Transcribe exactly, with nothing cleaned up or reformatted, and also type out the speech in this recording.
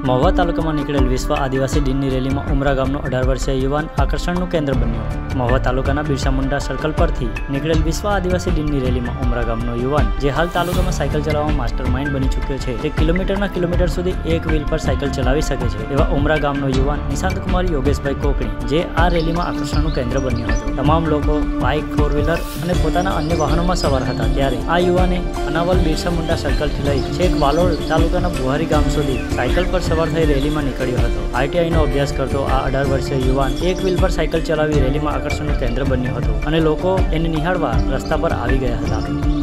મહુવા તાલુકામાં નીકળેલ વિશ્વ આદિવાસી દિનની રેલીમાં ઉમરા ગામનો અઢાર વર્ષીય યુવાન આકર્ષણનું કેન્દ્ર બન્યો. મહુવા તાલુકાના બિરસા મુંડા સર્કલ પરથી નીકળેલ વિશ્વ આદિવાસી દિનની રેલીમાં ઉમરા ગામનો યુવાન, જે હાલ તાલુકામાં સાયકલ ચલાવવામાં માસ્ટર માઇન્ડ બની ચૂક્યો છે, તે કિલોમીટરના કિલોમીટર સુધી એક વ્હીલ પર સાયકલ ચલાવી શકે છે એવા ઉમરા ગામનો યુવાન નિશાંત કુમાર યોગેશભાઈ કોકણી, જે આ રેલીમાં આકર્ષણનું કેન્દ્ર બન્યો હતો. તમામ લોકો બાઇક, ફોર વ્હીલર અને પોતાના અન્ય વાહનોમાં સવાર હતા, ત્યારે આ યુવાને અનાવલ બિરસા મુંડા સર્કલથી લઈ છેક વાલોડ તાલુકાના બુહારી ગામ સુધી સાયકલ પર સવાર થઈ રેલીમાં નીકળ્યો હતો. આઈટીઆઈનો અભ્યાસ કરતો આ અઢાર વર્ષીય યુવાન એક વ્હીલ પર સાયકલ ચલાવી રેલીમાં આકર્ષણનું કેન્દ્ર બન્યો હતો અને લોકો એને નિહાળવા રસ્તા પર આવી ગયા હતા.